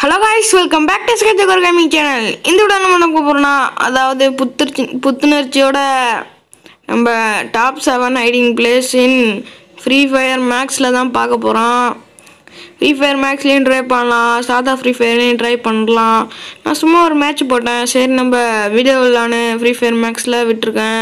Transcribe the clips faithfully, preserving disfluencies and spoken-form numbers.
Hello guys, welcome back to Sketchcore Gaming channel. இந்த வீடியோல நம்ம என்ன போறோம்னா அதாவது புத்துணர்ச்சி புத்துணர்ச்சியோட நம்ம top seven hiding place in Free Fire Maxல தான் பார்க்க போறோம். Free Fire Maxலயும் ட்ரை பண்ணலாம், சாதா Free Fireலயும் ட்ரை பண்ணலாம். நான் சும்மா ஒரு மேட்ச் போட்டேன். சரி நம்ம வீடியோலான Free Fire Maxல விட்டுருக்கேன்.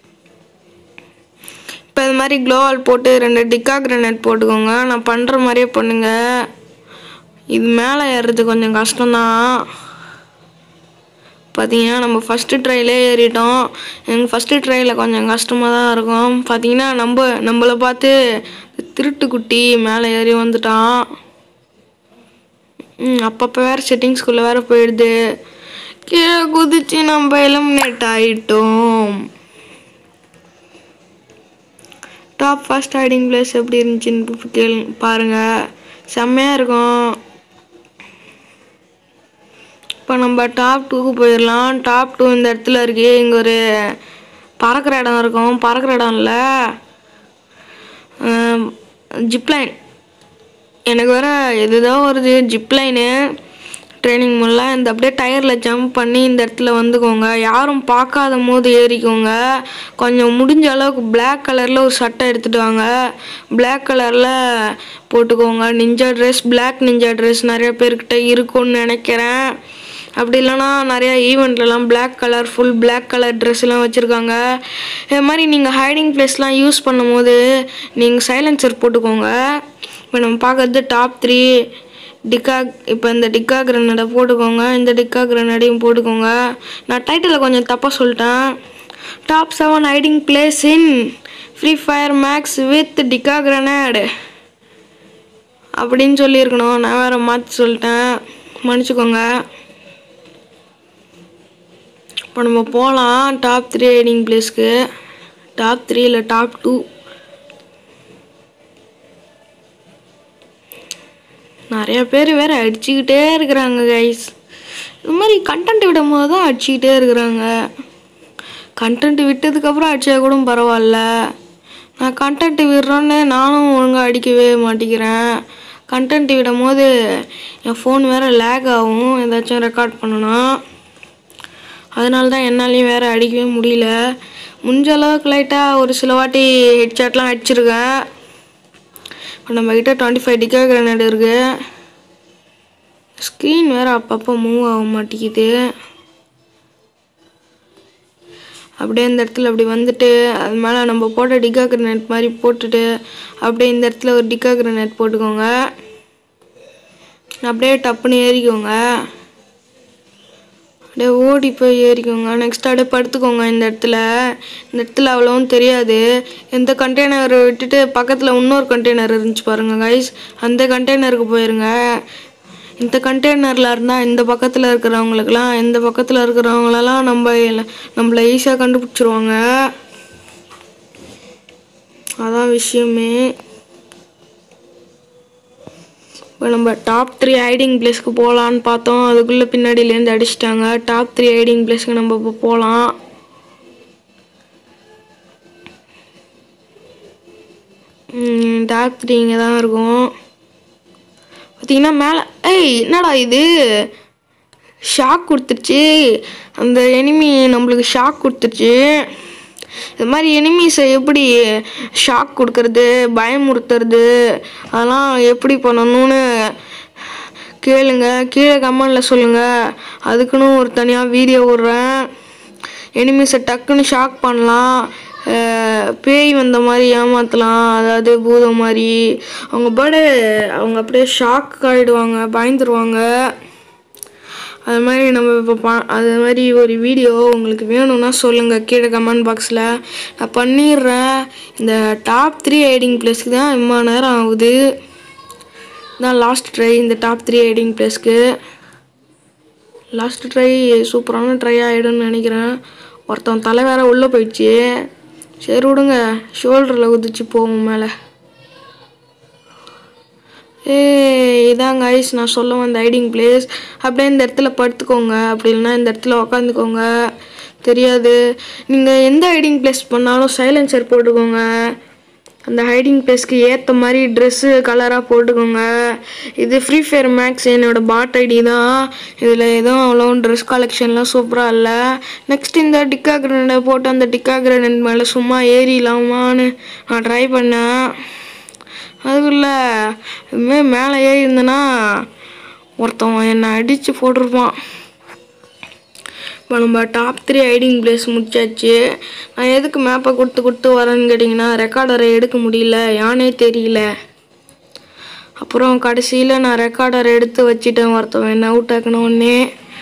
இப்போ இந்த மாதிரி க்ளோவால் போட்டு ரெண்டு டிக்கா கிரனேட் போட்டுக்கோங்க. நான் பண்ற மாதிரியே பண்ணுங்க. இது மேலே ஏறுறது கொஞ்சம் கஷ்டம்தான். பார்த்தீங்கன்னா நம்ம ஃபஸ்ட்டு ட்ரைலே ஏறிட்டோம். எங்கள் ஃபஸ்ட்டு ட்ரையில் கொஞ்சம் கஷ்டமாக தான் இருக்கும். பார்த்தீங்கன்னா நம்ம நம்மளை பார்த்து திருட்டு குட்டி மேலே ஏறி வந்துட்டான். ம் அப்பப்போ வேறு செட்டிங்ஸ்குள்ளே வேறு போயிடுது. கீழே குதிச்சு நம்ம எலிமினேட் ஆகிட்டோம். டாப் ஃபர்ஸ்ட் ஹைடிங் பிளேஸ் எப்படி இருந்துச்சுன்னு கேளு பாருங்கள், செம்மையாக இருக்கும். இப்போ நம்ம டாப் டூக்கு போயிடலாம். டாப் டூ இந்த இடத்துல இருக்கு. இங்கே ஒரு பறக்கிற இடம் இருக்கும். பறக்கிற இடம் இல்லை, ஜிப்லைன். எனக்கு வேற எதுதான் வருது ஜிப்லைனு ட்ரைனிங் மூலம். இந்த அப்படியே டயரில் ஜம்ப் பண்ணி இந்த இடத்துல வந்துக்கோங்க. யாரும் பார்க்காத போது ஏறிக்கோங்க. கொஞ்சம் முடிஞ்ச அளவுக்கு பிளாக் கலரில் ஒரு சட்டை எடுத்துகிட்டு வாங்க. பிளாக் கலரில் போட்டுக்கோங்க. Ninja dress, black ninja dress நிறைய பேர்கிட்ட இருக்கும்னு நினைக்கிறேன். அப்படி இல்லைனா நிறையா ஈவெண்ட்லலாம் black colour full black colour ட்ரெஸ்லாம் வச்சுருக்காங்க. இது மாதிரி நீங்கள் ஹைடிங் பிளேஸ்லாம் யூஸ் பண்ணும் போது நீங்கள் சைலன்சர் போட்டுக்கோங்க. இப்போ நம்ம பார்க்குறது டாப் த்ரீ டிக்கா. இப்போ இந்த டிக்கா கிரனேடை போட்டுக்கோங்க. இந்த டிக்கா கிரனேடையும் போட்டுக்கோங்க. நான் டைட்டிலில் கொஞ்சம் தப்பாக சொல்லிட்டேன். Top seven hiding place in Free Fire Max with டிக்கா கிரனேடு அப்படின்னு சொல்லியிருக்கணும். நான் வேறு மாற்றி சொல்லிட்டேன், மன்னிச்சுக்கோங்க. இப்போ நம்ம போகலாம் டாப் த்ரீ ஹைடிங் பிளேஸ்க்கு. டாப் த்ரீ இல்லை டாப் டூ. நிறைய பேர் வேறு அடிச்சுக்கிட்டே இருக்கிறாங்க கைஸ். இது மாதிரி கண்டென்ட் விடும் போது தான் அடிச்சுக்கிட்டே இருக்கிறாங்க. கண்டென்ட் விட்டதுக்கப்புறம் அடித்தா கூட பரவாயில்ல. நான் கண்டென்ட் விடுறோன்னு நானும் ஒழுங்காக அடிக்கவே மாட்டேங்கிறேன். கண்டென்ட் விடும் போது என் ஃபோன் வேறு லேக் ஆகும் ஏதாச்சும் ரெக்கார்ட் பண்ணணும். அதனால தான் என்னாலையும் வேறு அடிக்கவே முடியல. முடிஞ்ச அளவுக்கு லைட்டாக ஒரு சில வாட்டி ஹெட்ஷாட்லாம் அடிச்சிருக்கேன். இப்போ நம்மக்கிட்ட டுவெண்ட்டி ஃபைவ் டிக்கா கிரனேட் இருக்குது. ஸ்க்ரீன் வேறு அப்பப்போ மூவ் ஆக மாட்டேங்குது. அப்படியே இந்த இடத்துல அப்படி வந்துட்டு அது மேலே நம்ம போட்ட டிக்கா கிரனேட் மாதிரி போட்டுட்டு அப்படியே இந்த இடத்துல ஒரு டிக்கா கிரனேட் போட்டுக்கோங்க. அப்படியே டப்புன்னு ஏறிக்கோங்க. அப்படியே ஓடி போய் ஏறிக்கோங்க. நெக்ஸ்ட் அப்படியே படுத்துக்கோங்க. இந்த இடத்துல இந்த இடத்துல அவ்வளோவும் தெரியாது. இந்த கண்டெய்னரை விட்டுட்டு பக்கத்தில் இன்னொரு கண்டெய்னர் இருந்துச்சு பாருங்கள் கைஸ், அந்த கண்டெய்னருக்கு போயிருங்க. இந்த கண்டெய்னரில் இருந்தால் இந்த பக்கத்தில் இருக்கிறவங்களுக்கெல்லாம் இந்த பக்கத்தில் இருக்கிறவங்களெல்லாம் நம்ம நம்மளை ஈஸியாக கண்டுபிடிச்சிருவாங்க. அதான் விஷயமே. இப்போ நம்ம டாப் த்ரீ ஹைடிங் பிளேஸ்க்கு போகலான்னு பார்த்தோம். அதுக்குள்ளே பின்னாடியிலேருந்து அடிச்சிட்டாங்க. டாப் த்ரீ ஹைடிங் பிளேஸ்க்கு நம்ம இப்போ போகலாம். டாப் த்ரீ இங்கே தான் இருக்கும். பார்த்தீங்கன்னா மேலே ஏய் என்னடா இது ஷாக் கொடுத்துருச்சு. அந்த எனிமி நம்மளுக்கு ஷாக் கொடுத்துருச்சு. இது மாதிரி எனிமீஸை எப்படி ஷாக் கொடுக்கறது, பயமுறுத்துறது, அதெல்லாம் எப்படி பண்ணணும்னு கேளுங்க, கீழே கமெண்டில் சொல்லுங்கள். அதுக்குன்னு ஒரு தனியாக வீடியோ விட்றேன். எனிமீஸை டக்குன்னு ஷாக் பண்ணலாம், பேய் வந்த மாதிரி ஏமாற்றலாம், அதாவது பூதம் மாதிரி. அவங்க பாடு அவங்க அப்படியே ஷாக் ஆகிடுவாங்க, பயந்துருவாங்க. அது மாதிரி நம்ம இப்போ பா அது மாதிரி ஒரு வீடியோ உங்களுக்கு வேணும்னா சொல்லுங்கள் கீழே கமெண்ட் பாக்ஸில், நான் பண்ணிடுறேன். இந்த டாப் த்ரீ ஹைடிங் பிளேஸ்க்கு தான் இம்மா நேரம் ஆகுது. தான் லாஸ்ட் ட்ரை இந்த டாப் த்ரீ ஹைடிங் பிளேஸ்க்கு. லாஸ்ட் ட்ரை சூப்பரான ட்ரை ஆகிடும்னு நினைக்கிறேன். ஒருத்தன் தலை வேற உள்ளே போயிடுச்சு. சரி விடுங்க, ஷோல்டரில் குதிச்சு போவோம் மேலே. ஏ இதாங்க ஐஸ் நான் சொல்ல வந்த ஹைடிங் பிளேஸ். அப்படியே இந்த இடத்துல படுத்துக்கோங்க, அப்படி இல்லைன்னா இந்த இடத்துல உக்காந்துக்கோங்க. தெரியாது நீங்கள் எந்த ஹைடிங் பிளேஸ் பண்ணாலும் சைலன்சர் போட்டுக்கோங்க. அந்த ஹைடிங் பிளேஸ்க்கு ஏற்ற மாதிரி ட்ரெஸ்ஸு கலராக போட்டுக்கோங்க. இது ஃப்ரீ ஃபயர் மேக்ஸ் என்னோடய பாட் ஐடி தான். இதில் எதுவும் அவ்வளோ ட்ரெஸ் கலெக்ஷன்லாம் சூப்பராக இல்லை. நெக்ஸ்ட் இந்த டிக்கா கிரனடை போட்டு அந்த டிக்கா கிரனட் மேலே சும்மா ஏறிடலாமான்னு நான் ட்ரை பண்ணேன். அதுக்குள்ள இதுமாரி மேலே ஏறி இருந்தேன்னா ஒருத்தவன் என்னை அடித்து போட்டிருப்பான். இப்போ நம்ம டாப் த்ரீ ஹைடிங் பிளேஸ் முடிச்சாச்சு. நான் எதுக்கு மேப்பை கொடுத்து கொடுத்து வரேன்னு கேட்டிங்கன்னா ரெக்கார்டரை எடுக்க முடியல, யானே தெரியல. அப்புறம் கடைசியில் நான் ரெக்கார்டரை எடுத்து வச்சுட்டேன். ஒருத்தவன் என்ன அவுட் ஆக்கணுன்னே.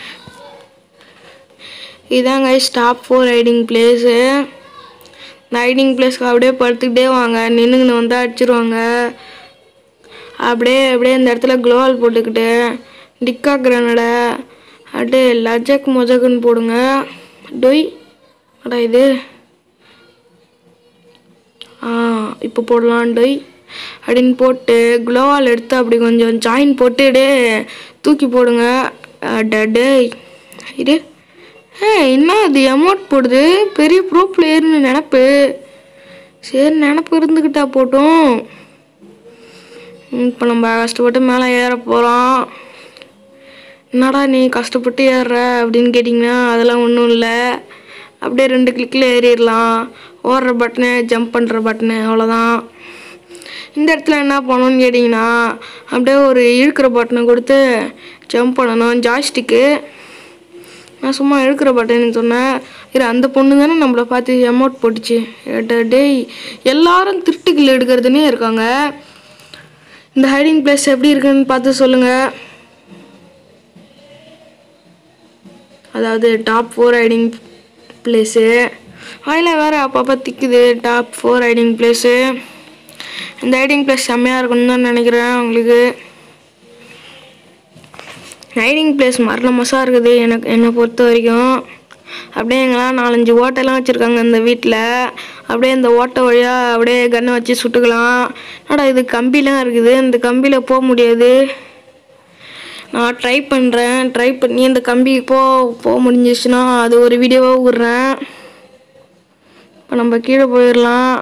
இதாங்க டாப் ஃபோர் ஹைடிங் பிளேஸு. இந்த ஹைடிங் பிளேஸ்க்கு அப்படியே படுத்துக்கிட்டே வாங்க, நின்றுங்கன்னு வந்தால் அடிச்சிருவாங்க. அப்படியே அப்படியே இந்த இடத்துல க்ளோவால் போட்டுக்கிட்டு டிக்கா கிரனடை அப்படியே லஜக் மொஜக்குன்னு போடுங்க. டொய் அடா இது ஆ இப்போ போடலாம். டொய் அப்படின்னு போட்டு க்ளோவால் எடுத்து அப்படி கொஞ்சம் ஜாயின் போட்டு டே தூக்கி போடுங்க. டே இது ஏ என்ன அது அமௌண்ட் போடுது, பெரிய ப்ரோ பிளேயர்னு நினப்பு. சரி நினப்பு இருந்துக்கிட்டா போட்டோம். இப்போ நம்ம கஷ்டப்பட்டு மேலே ஏற போகிறோம். என்னடா நீ கஷ்டப்பட்டு ஏறுற அப்படின்னு கேட்டிங்கன்னா அதெல்லாம் ஒன்றும் இல்லை. அப்படியே ரெண்டு கிளிக்கில் ஏறிடலாம். ஓடுற பட்டனு ஜம்ப் பண்ணுற பட்டனு அவ்வளோதான். இந்த இடத்துல என்ன பண்ணணும்னு கேட்டிங்கன்னா அப்படியே ஒரு இழுக்கிற பட்டனை கொடுத்து ஜம்ப் பண்ணணும். ஜாய்ஸ்டிக்கு நான் சும்மா இழுக்கிற பட்டன்னு சொன்னேன். இது அந்த பொண்ணு தானே நம்மளை பார்த்து அமௌண்ட் போட்டுச்சு. டேய் எல்லாரும் திருட்டுக்கில் எடுக்கிறதுனே இருக்காங்க. இந்த ஹைடிங் பிளேஸ் எப்படி இருக்குன்னு பார்த்து சொல்லுங்கள். அதாவது டாப் ஃபோர் ஹைடிங் பிளேஸு அதில் வேறு அப்பப்போ திக்குது. Top four hiding place. இந்த ஹைடிங் பிளேஸ் செம்மையாக இருக்குன்னு தான் நினைக்கிறேன். உங்களுக்கு ஹைடிங் பிளேஸ் மரண மோசமாக இருக்குது எனக்கு என்னை பொறுத்த வரைக்கும். அப்படியே எங்கெல்லாம் நாலஞ்சு ஓட்டைலாம் வச்சுருக்காங்க இந்த வீட்டில். அப்படியே இந்த ஓட்டை வழியாக அப்படியே கன்னை வச்சு சுட்டுக்கலாம். ஆனால் இது கம்பிலாம் இருக்குது, இந்த கம்பியில் போக முடியாது. நான் ட்ரை பண்ணுறேன். ட்ரை பண்ணி இந்த கம்பி போ போக முடிஞ்சிச்சுன்னா அது ஒரு வீடியோவாக விட்றேன். இப்போ நம்ம கீழே போயிடலாம்.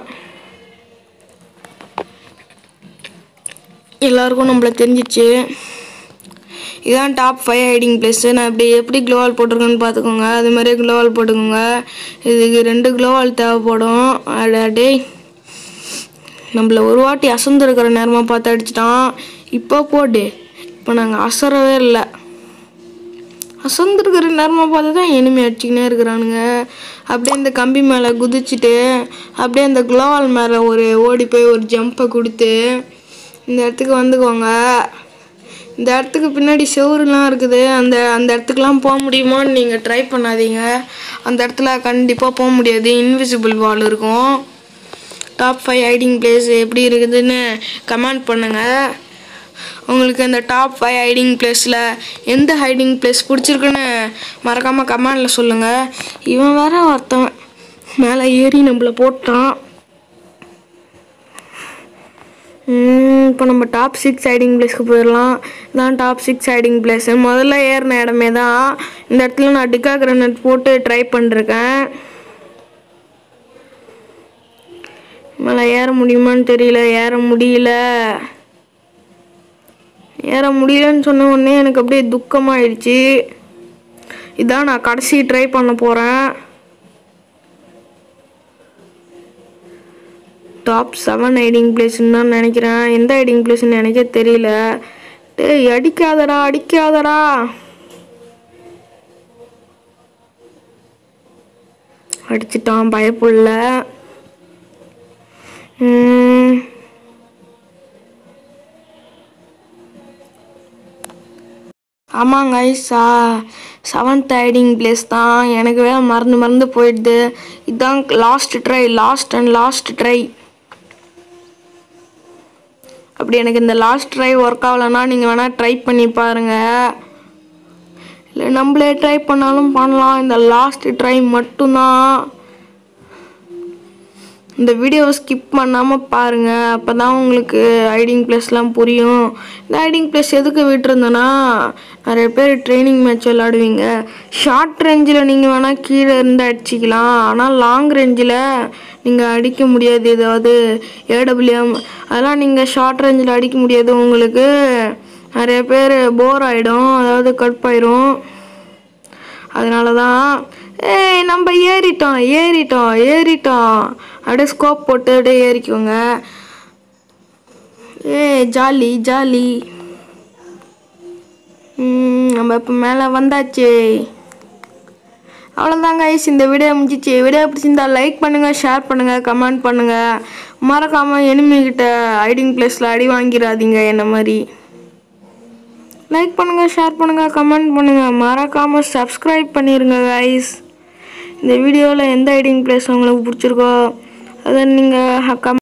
எல்லாருக்கும் நம்மளை தெரிஞ்சிச்சு. இதுதான் டாப் ஃபைவ் ஹைடிங் பிளேஸு. நான் இப்படி எப்படி க்ளோவால் போட்டிருக்கேன்னு பார்த்துக்கோங்க. அது மாதிரியே க்ளோவால் போட்டுக்கோங்க. இதுக்கு ரெண்டு க்ளோவால் தேவைப்படும். அடே நம்மளை ஒரு வாட்டி அசந்துருக்கிற நேரமாக பார்த்து அடிச்சிட்டான். இப்போ போடு. இப்போ நாங்கள் அசரவே இல்லை. அசந்துருக்கிற நேரமாக பார்த்து தான் எனிமே அடிச்சிக்கினே இருக்கிறானுங்க. அப்படியே இந்த கம்பி மேலே குதிச்சுட்டு அப்படியே அந்த க்ளோவால் மேலே ஒரு ஓடி போய் ஒரு ஜம்பை கொடுத்து இந்த இடத்துக்கு வந்துக்கோங்க. இந்த இடத்துக்கு பின்னாடி செவருலாம் இருக்குது. அந்த அந்த இடத்துக்குலாம் போக முடியுமான்னு நீங்கள் ட்ரை பண்ணாதீங்க. அந்த இடத்துல கண்டிப்பாக போக முடியாது. இன்விசிபிள் வால் இருக்கும். டாப் ஃபைவ் ஹைடிங் பிளேஸ் எப்படி இருக்குதுன்னு கமெண்ட் பண்ணுங்கள். உங்களுக்கு அந்த டாப் ஃபைவ் ஹைடிங் பிளேஸில் எந்த ஹைடிங் பிளேஸ் பிடிச்சிருக்குன்னு மறக்காமல் கமெண்டில் சொல்லுங்கள். இவன் வேற ஒருத்தவன் மேலே ஏறி நம்மளை போட்டான். இப்போ நம்ம டாப் சிக்ஸ் ஹைடிங் பிளேஸ்க்கு போயிடலாம். இதான் டாப் சிக்ஸ் ஹைடிங் பிளேஸு. முதல்ல ஏறின இடமே தான். இந்த இடத்துல நான் டிக்கா கிரனட் போட்டு ட்ரை பண்ணிருக்கேன். மேலே ஏற முடியுமான்னு தெரியல. ஏற முடியல. ஏற முடியலன்னு சொன்ன உடனே எனக்கு அப்படியே துக்கமாயிடுச்சு. இதான் நான் கடைசி ட்ரை பண்ண போகிறேன். டாப் செவன் ஹைடிங் பிளேஸ்ன்னு தான் நினைக்கிறேன். எந்த ஹைடிங் பிளேஸ்ன்னு எனக்கே தெரியல. டேய் அடிக்காதடா அடிக்காதடா. அடிச்சிட்டான் பயப்புள்ள. ஆமாங்க ஐசா செவன்த் ஹைடிங் பிளேஸ் தான். எனக்கு வேற மறந்து மறந்து போயிடுது. இதுதான் last try, last and last try. அப்படி எனக்கு இந்த லாஸ்ட் ட்ரை ஒர்க் ஆகலைன்னா நீங்கள் வேணால் ட்ரை பண்ணி பாருங்கள். இல்லை நம்மளே ட்ரை பண்ணாலும் பண்ணலாம். இந்த லாஸ்ட் ட்ரை மட்டும்தான். இந்த வீடியோவை ஸ்கிப் பண்ணாமல் பாருங்கள், அப்போ தான் உங்களுக்கு ஹைடிங் பிளேஸ்லாம் புரியும். இந்த ஹைடிங் பிளேஸ் எதுக்கு விட்டுருந்தோன்னா, நிறைய பேர் ட்ரைனிங் மேட்ச் விளாடுவீங்க. ஷார்ட் ரேஞ்சில் நீங்கள் வேணால் கீழே இருந்து அடிச்சிக்கலாம், ஆனால் லாங் ரேஞ்சில் நீங்கள் அடிக்க முடியாது. ஏதாவது ஏடபிள்யூஎம் அதெல்லாம் நீங்கள் ஷார்ட் ரேஞ்சில் அடிக்க முடியாது. உங்களுக்கு நிறைய பேர் போர் ஆகிடும், அதாவது கடுப்பாயிரும். அதனால தான் ஏய் நம்ம ஏறிட்டோம் ஏறிட்டோம் ஏறிட்டோம் அப்படியே ஸ்கோப் போட்டு அப்படியே ஏறிக்கோங்க. ஏ ஜாலி ஜாலி. நம்ம இப்போ மேலே வந்தாச்சு. அவ்வளோதாங்க ஐஸ், இந்த வீடியோ முடிஞ்சிச்சு. வீடியோ பிடிச்சிருந்தா லைக் பண்ணுங்கள், ஷேர் பண்ணுங்கள், கமெண்ட் பண்ணுங்கள். மறக்காமல் எனிமிகிட்ட ஹைடிங் பிளேஸில் அடி வாங்கிடாதீங்க என்ன மாதிரி. லைக் பண்ணுங்கள், ஷேர் பண்ணுங்கள், கமெண்ட் பண்ணுங்கள். மறக்காமல் சப்ஸ்கிரைப் பண்ணிடுங்க கைஸ். இந்த வீடியோவில் எந்த ஹைடிங் பிளேஸ் உங்களுக்கு பிடிச்சிருக்கோ அதை நீங்கள்